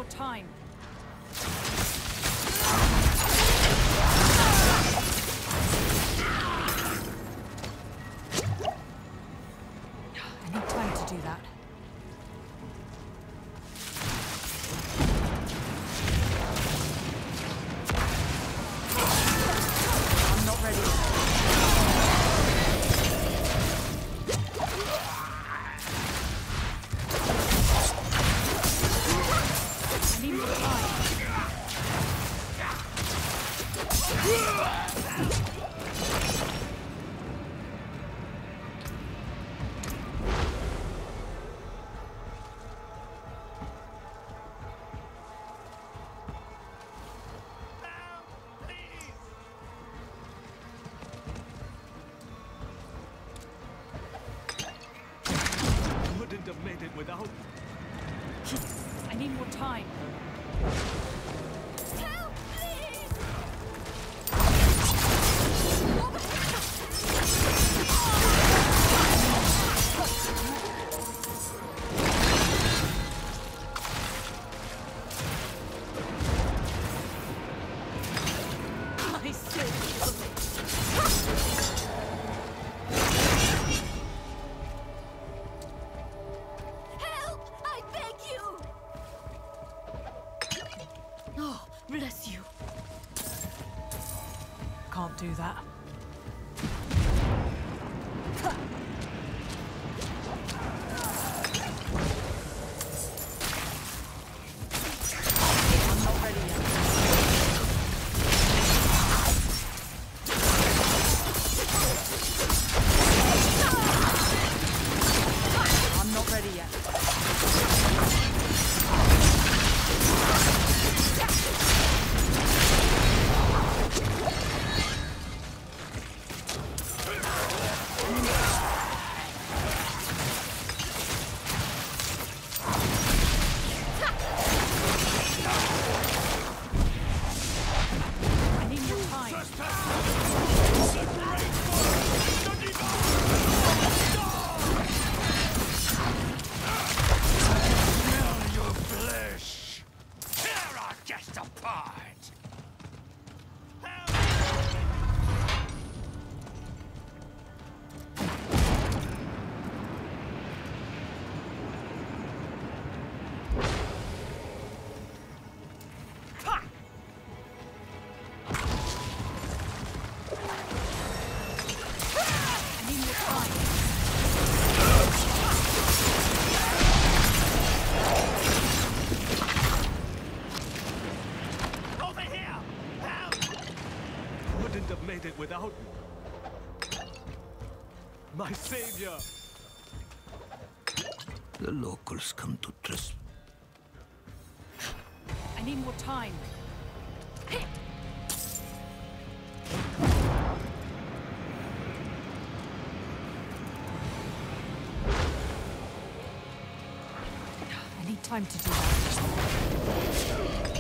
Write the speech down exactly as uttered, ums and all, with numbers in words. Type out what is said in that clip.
more time. I need time to do that. I'm not ready. I need more time. Couldn't have made it without. I need more time. Help, please! My silly. Help! I beg you! Oh, bless you. Can't do that. I'm not ready yet. I'm not ready yet. I need more time. Smell your flesh! Tear our guest apart! I need more time. Over here! Help! Couldn't have made it without you. My savior! The locals come to trespass. I need more time. I need time to do that.